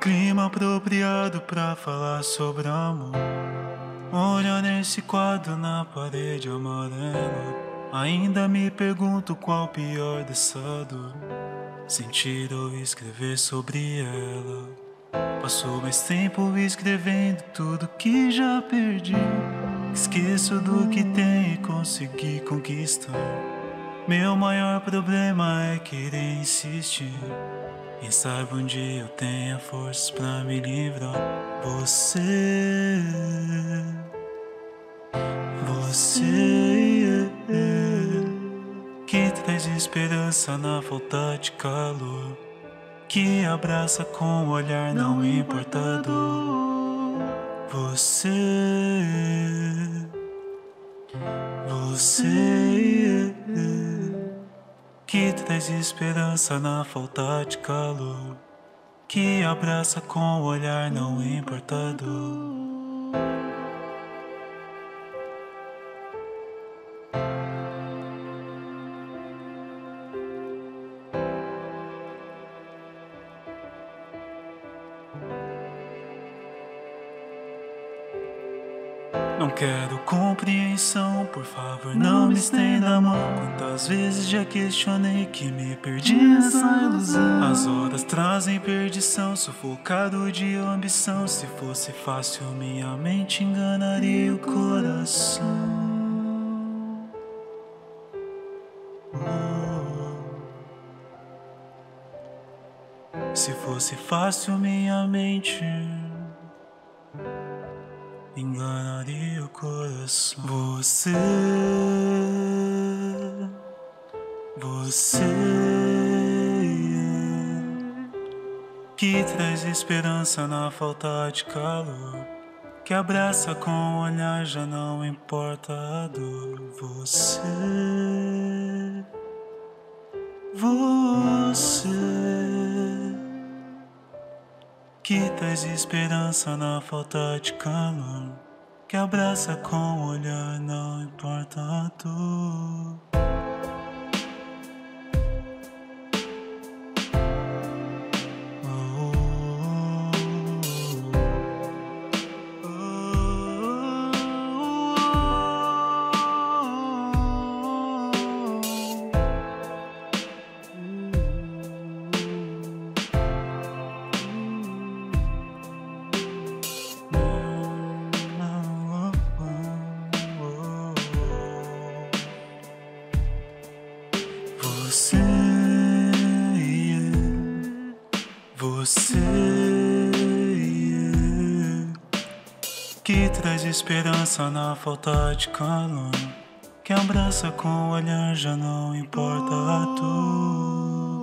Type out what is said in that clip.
clima apropriado pra falar sobre amor. Olhando esse quadro na parede amarela, ainda me pergunto qual o pior dessa dor. Sentir ou escrever sobre ela. Passou mais tempo escrevendo tudo que já perdi. Esqueço do que tem e consegui conquistar. Meu maior problema é querer insistir. Quem sabe um dia eu tenha forças pra me livrar. Você que traz esperança na falta de calor, que abraça com o olhar não importador. Você que traz esperança na falta de calor, que abraça com o olhar não importador. Não quero compreensão, por favor, não me estenda a mão. Quantas vezes já questionei que me perdi nessa ilusão. As horas trazem perdição, sufocado de ambição. Se fosse fácil, minha mente enganaria o coração. Se fosse fácil, minha mente enganaria o coração. Você que traz esperança na falta de calor, que abraça com o olhar, já não importa a dor. Você que traz esperança na falta de calor, que abraça com o olhar, não importa a dor. Você que traz esperança na falta de calor, que abraça com o olhar, já não importa a dor.